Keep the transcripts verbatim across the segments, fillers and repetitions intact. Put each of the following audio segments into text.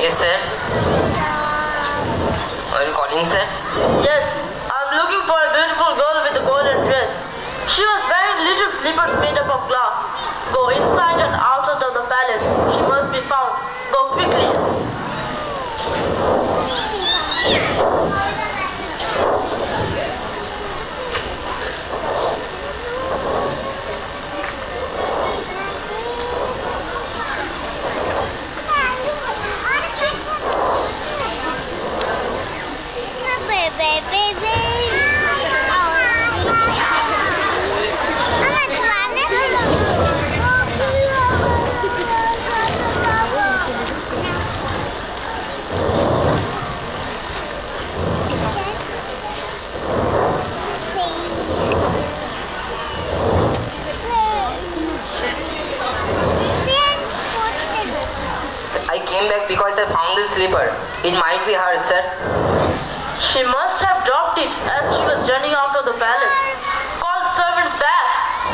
Yes, sir. Are you calling, sir? Yes, I'm looking for a beautiful girl with a golden dress. She was wearing little slippers made up of glass. Go inside and outside of the palace. She must be found. Go quickly. Because I found the slipper. It might be her, sir. She must have dropped it as she was running out of the palace. Call the servants back.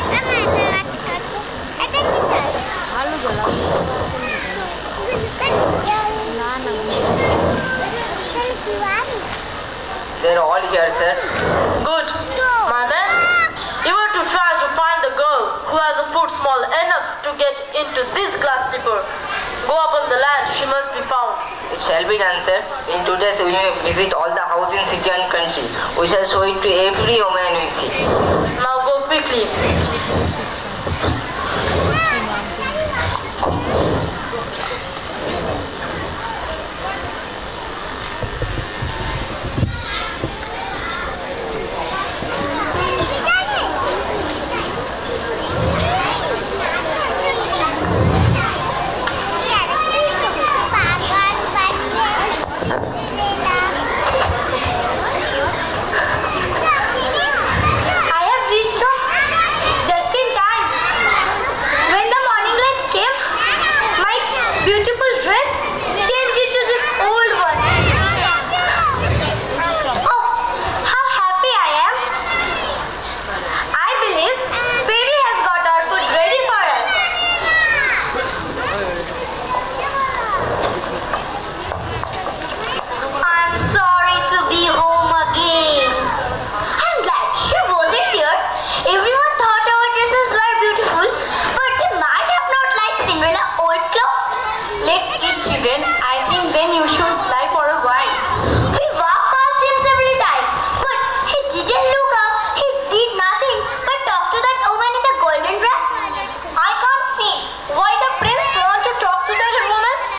They're all here, sir. Good. My men, you are to try to find the girl who has a foot small enough to get into this glass slipper. Go up on the land, she must be found. It shall be done, sir. In two days we may visit all the houses in city and country. We shall show it to every woman we see. Now go quickly.